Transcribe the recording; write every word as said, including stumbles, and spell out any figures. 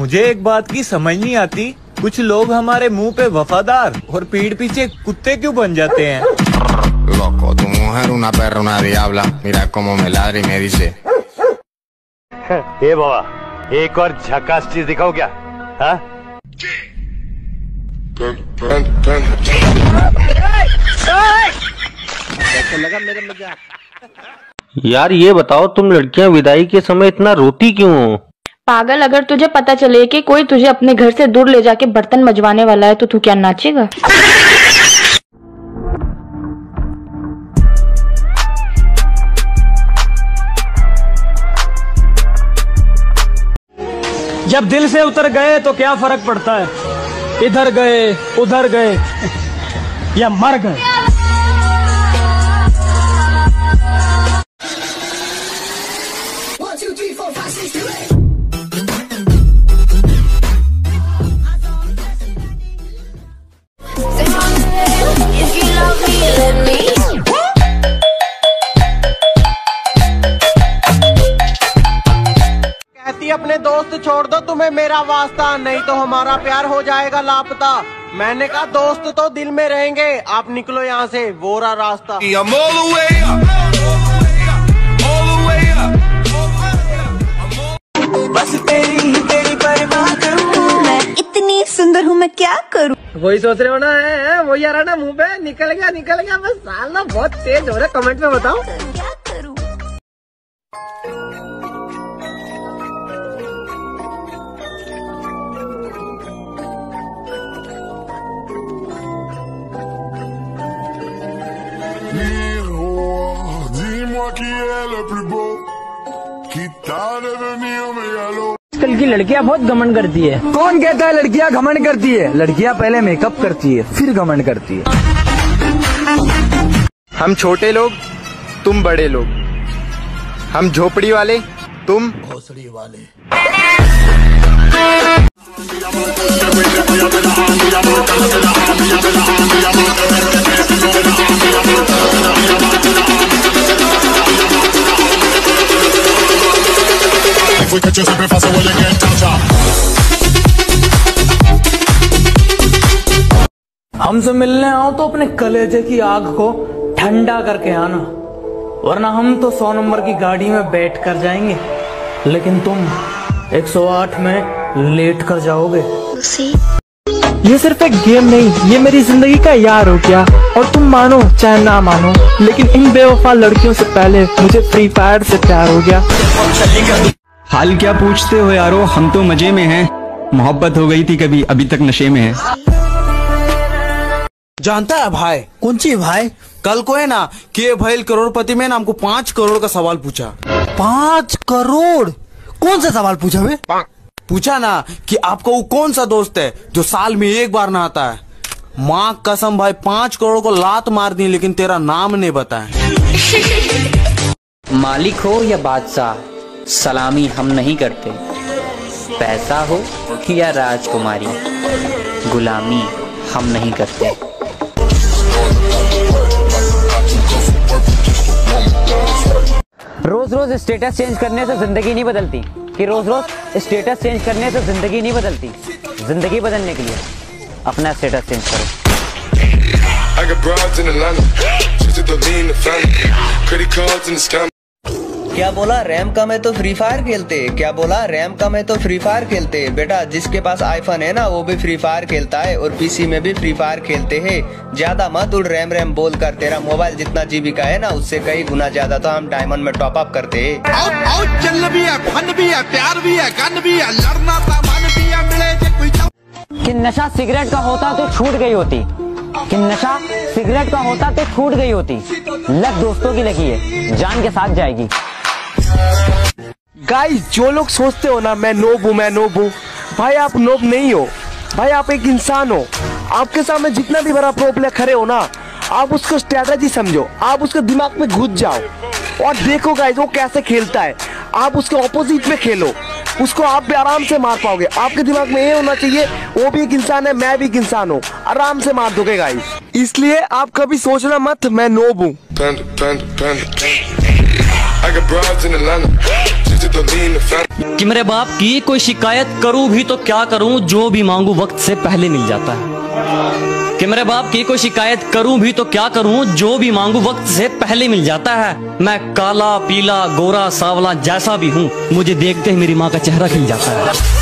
मुझे एक बात की समझ नहीं आती, कुछ लोग हमारे मुंह पे वफादार और पीठ पीछे कुत्ते क्यों बन जाते हैं? Loco, tu mujer una perra, una diabla. Mira cómo me ladra y me dice. ए बाबा, एक और झकास चीज दिखाओ क्या? हाँ? कैसा लगा मेरा मजाक? यार ये बताओ, तुम लड़कियां विदाई के समय इतना रोती क्यों हो? पागल, अगर तुझे पता चले कि कोई तुझे अपने घर से दूर ले जाके बर्तन मजवाने वाला है तो तू क्या नाचेगा? जब दिल से उतर गए तो क्या फर्क पड़ता है, इधर गए उधर गए या मर गए। अपने दोस्त छोड़ दो, तुम्हें मेरा वास्ता, नहीं तो हमारा प्यार हो जाएगा लापता। मैंने कहा दोस्त तो दिल में रहेंगे, आप निकलो यहाँ से, वो रहा रास्ता। बस तेरी ही तेरी परवाह करूं मैं, इतनी सुंदर हूँ मैं क्या करूं। वही सोच रहे हो ना? है वही आ रहा ना मुंह पे, निकल गया निकल गया बस। साल ना बहुत तेज हो रहा है, कमेंट में बताओ क्या करूं। आजकल की लड़कियां बहुत घमंड करती है। कौन कहता है लड़कियां घमंड करती है? लड़कियां पहले मेकअप करती है फिर घमंड करती है। हम छोटे लोग, तुम बड़े लोग। हम झोपड़ी वाले, तुम भोसड़ी वाले। हमसे मिलने आओ तो अपने कलेजे की आग को ठंडा करके आना, वरना हम तो सौ नंबर की गाड़ी में बैठ कर जाएंगे, लेकिन तुम एक सौ आठ में लेट कर जाओगे। ये सिर्फ एक गेम नहीं, ये मेरी जिंदगी का यार हो गया। और तुम मानो चाहे ना मानो, लेकिन इन बेवफा लड़कियों से पहले मुझे फ्री फायर से प्यार हो गया। हाल क्या पूछते हो यारो, हम तो मजे में हैं। मोहब्बत हो गई थी कभी, अभी तक नशे में है। जानता है भाई? कौन सी भाई? कल को है ना कि भाई करोड़पति में ना हमको पाँच करोड़ का सवाल पूछा। पाँच करोड़? कौन सा सवाल पूछा बे? पूछा ना कि आपको वो कौन सा दोस्त है जो साल में एक बार नहाता है। माँ कसम भाई, पाँच करोड़ को लात मार दी, लेकिन तेरा नाम नहीं बताया। मालिक हो या बादशाह, सलामी हम नहीं करते। पैसा हो या राजकुमारी, गुलामी हम नहीं करते। रोज रोज स्टेटस चेंज करने से जिंदगी नहीं बदलती, कि रोज रोज स्टेटस चेंज करने से जिंदगी नहीं बदलती। जिंदगी बदलने के लिए अपना स्टेटस चेंज करो। क्या बोला? रैम कम है तो फ्री फायर खेलते। क्या बोला? रैम कम है तो फ्री फायर खेलते। बेटा जिसके पास आईफोन है ना वो भी फ्री फायर खेलता है और पीसी में भी फ्री फायर खेलते हैं। ज्यादा मत उड़ रैम रैम बोल कर, तेरा मोबाइल जितना जीबी का है ना उससे कई गुना ज्यादा तो हम डायमंड में टॉप अप करते हैं। चल भी है, फन भी है, प्यार भी है, गन भी है, लड़ना सामान भी है, मिले जे कोई। कि नशा सिगरेट का होता तो छूट गई होती, कि नशा सिगरेट का होता तो छूट गई होती। लत दोस्तों की लगी है, जान के साथ जाएगी। गाइस, जो लोग सोचते हो ना मैं नोब हूँ मैं नोब हूँ, भाई आप नोब नहीं हो। भाई आप एक इंसान हो। आपके सामने जितना भी बड़ा प्रो प्लेयर खड़े हो ना, आप उसको स्ट्रेटजी समझो, आप उसके दिमाग में घुस जाओ और देखो गाइस वो कैसे खेलता है। आप उसके ऑपोजिट में खेलो, उसको आप भी आराम से मार पाओगे। आपके दिमाग में ये होना चाहिए वो भी एक इंसान है, मैं भी एक इंसान हूँ, आराम से मार दोगे गाइस। इसलिए आप कभी सोचना मत मैं नोब हूँ। कि मेरे बाप की कोई शिकायत करूं भी तो क्या करूं, जो भी मांगू वक्त से पहले मिल जाता है। कि मेरे बाप की कोई शिकायत करूं भी तो क्या करूं, जो भी मांगू वक्त से पहले मिल जाता है। मैं काला पीला गोरा सावला जैसा भी हूं, मुझे देखते ही मेरी माँ का चेहरा खिल जाता है।